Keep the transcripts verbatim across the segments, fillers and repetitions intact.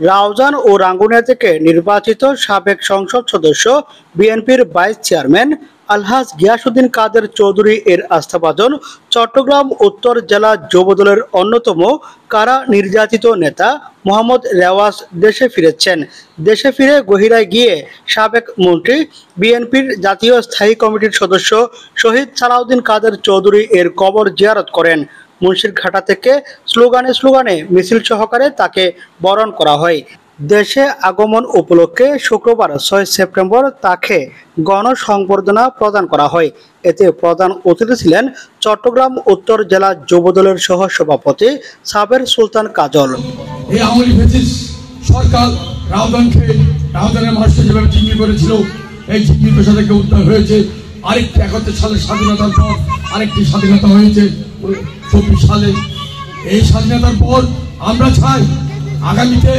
রাউজান ও রাঙ্গুনিয়া থেকে নির্বাচিত সাবেক সংসদ সদস্য বিএনপির ভাইস চেয়ারম্যান আলহাজ গিয়াসউদ্দিন কাদের চৌধুরী এর আস্থাভাজন চট্টগ্রাম উত্তর জেলা যুবদলের অন্যতম কারা নির্যাতিত নেতা মোহাম্মদ রেওয়াজ দেশে ফিরেছেন। দেশে ফিরে গহিরায় গিয়ে সাবেক মন্ত্রী, বিএনপির জাতীয় স্থায়ী কমিটির সদস্য শহীদ সালাউদ্দিন কাদের চৌধুরী এর কবর জিয়ারত করেন। মুন্সিরঘাটা থেকে স্লোগানে স্লোগানে মিছিল সহকারে তাকে বরণ করা হয়। দেশে আগমন উপলক্ষে শুক্রবার ছয় সেপ্টেম্বর তাকে গণসংবর্ধনা প্রদান করা হয়। এতে প্রধান অতিথি ছিলেন চট্টগ্রাম উত্তর জেলা যুবদলের সহ সভাপতি সাবের সুলতান কাজল। এই আমলি ফেসিস সরকার রাউজানকে রাউজানের মানুষকে যেভাবে জিম্মি করেছিল, এই জিম্মি পেশা থেকে উদ্ধার হয়েছে। আরেকটি একাত্তর সালের স্বাধীনতার পর আরেকটি স্বাধীনতা হয়েছে চব্বিশ সালে। এই স্বাধীনতার পর আমরা চাই আগামীতে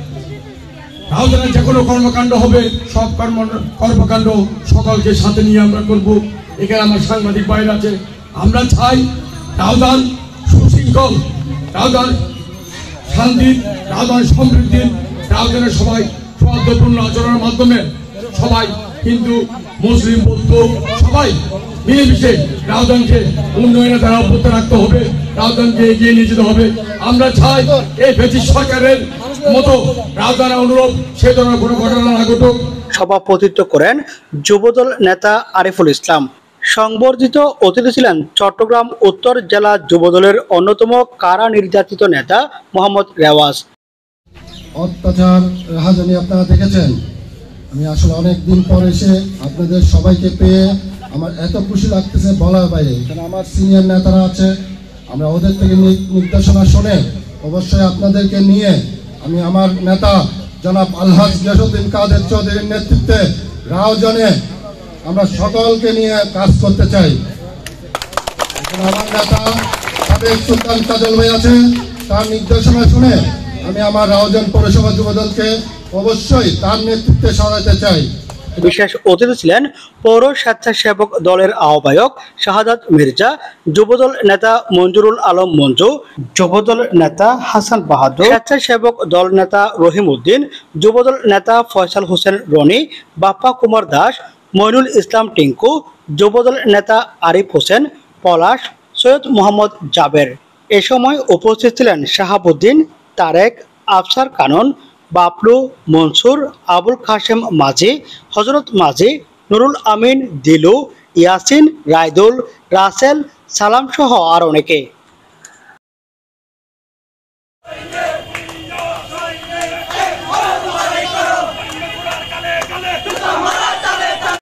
রাউজানের যে কোনো কর্মকাণ্ড হবে, সব কর্ম কর্মকাণ্ড সকলকে সাথে নিয়ে আমরা করব। এখানে আমার সাংবাদিক বাইরে আছে। আমরা চাই রাউজান সুশৃঙ্খল, রাউজান শান্তির, রাউজান সমৃদ্ধির, রাউজানের সবাই সৌহার্দ্যপূর্ণ আচরণের মাধ্যমে সবাই হিন্দু মুসলিম বৌদ্ধ সবাই মিলেমিশে রাউজানকে উন্নয়নের দ্বারা অব্যাহত রাখতে হবে, রাউজানকে এগিয়ে নিয়ে যেতে হবে। আমরা চাই এই ব্রিটিশ সরকারের মতো রাউজানের অনুরূপ সে ধরনের কোনো ঘটনা না ঘটুক। সভাপতিত্ব করেন যুবদল নেতা আরিফুল ইসলাম। সংবর্ধিত অতিথি ছিলেন চট্টগ্রাম উত্তর জেলা যুবদলের অন্যতম কারা নির্যাতিত নেতা মোহাম্মদ রেওয়াজ। অত্যাচার রাহাজানি আপনারা দেখেছেন। আমি আসলে অনেক দিন পর এসে আপনাদের সবাইকে পেয়ে আমার এত খুশি লাগতেছে বলার বাইরে। এখানে আমার সিনিয়র নেতারা আছে, আমরা ওদের থেকে নির্দেশনা শুনে অবশ্যই আপনাদেরকে নিয়ে আমি আমার নেতা জনাব আলহাজ গিয়াসউদ্দিন কাদের চৌধুরীর নেতৃত্বে রাউজানে আমরা সকলকে নিয়ে কাজ করতে চাই। এখানে আমার নেতা সাবেক সুলতান কাজল ভাই আছে, তার নির্দেশনা শুনে আমি আমার রাউজান পৌরসভা যুবদলকে অবশ্যই তার নেতৃত্বে সরাতে চাই। বিশেষ অতিথি ছিলেন পৌর স্বেচ্ছাসেবক দলের আহ্বায়ক শাহাদাত মির্জা, যুবদল নেতা মঞ্জুরুল আলম মঞ্জু, যুবদল নেতা হাসান বাহাদুর, স্বেচ্ছাসেবক দল নেতা রহিম উদ্দিন, যুবদল নেতা ফয়সাল হোসেন রনি, বাপ্পা কুমার দাস, মইনুল ইসলাম টিঙ্কু, যুবদল নেতা আরিফ হোসেন, পলাশ, সৈয়দ মোহাম্মদ জাবের। এ সময় উপস্থিত ছিলেন শাহাবুদ্দিন, তারেক, আফসার কানন, বাপলু, মনসুর, আবুল কাশেম মাঝি, হজরত মাঝি, নুরুল আমিন, দিলু, ইয়াসিন, রায়দুল, রাসেল, সালাম সহ আর অনেকে।